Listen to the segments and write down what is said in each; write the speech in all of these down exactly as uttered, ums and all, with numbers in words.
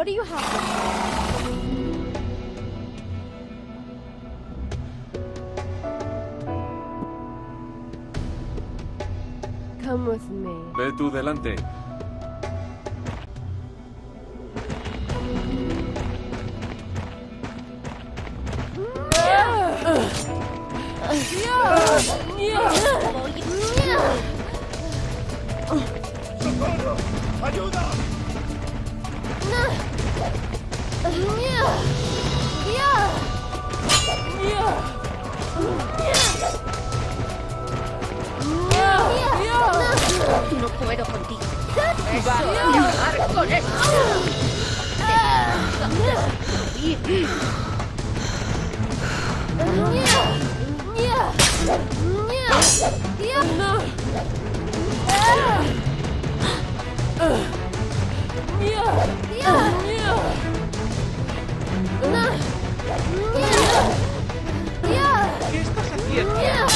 What do you have? Come with me. Ve tú delante. ¡Socorro! ¡Ayuda! No puedo contigo. Eso, acabar con esto. ¿Qué estás haciendo?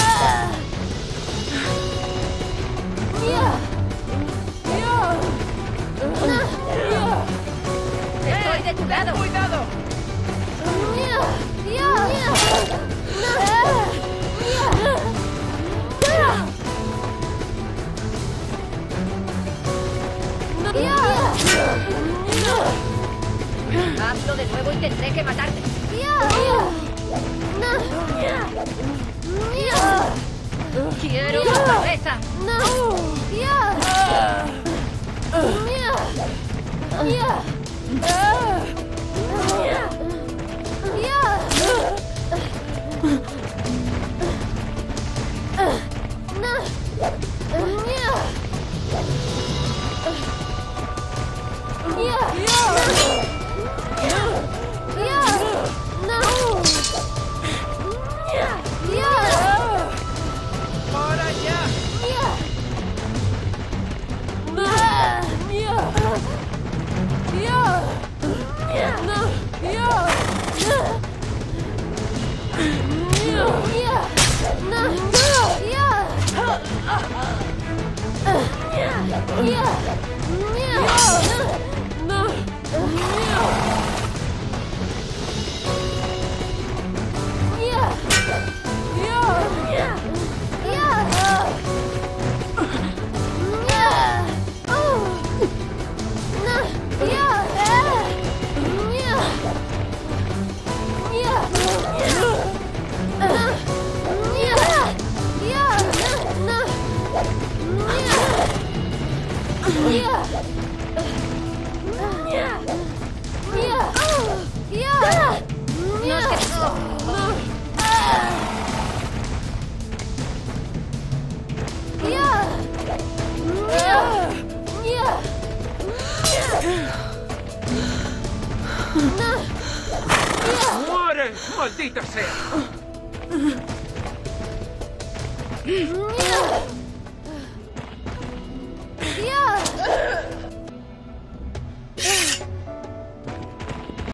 Estoy de tu lado. ¡Cuidado! Hazlo de nuevo y tendré que matarte. Quiero tu cabeza. ¡Ahora ya! No es que no. ¡Muere! ¡Maldita sea!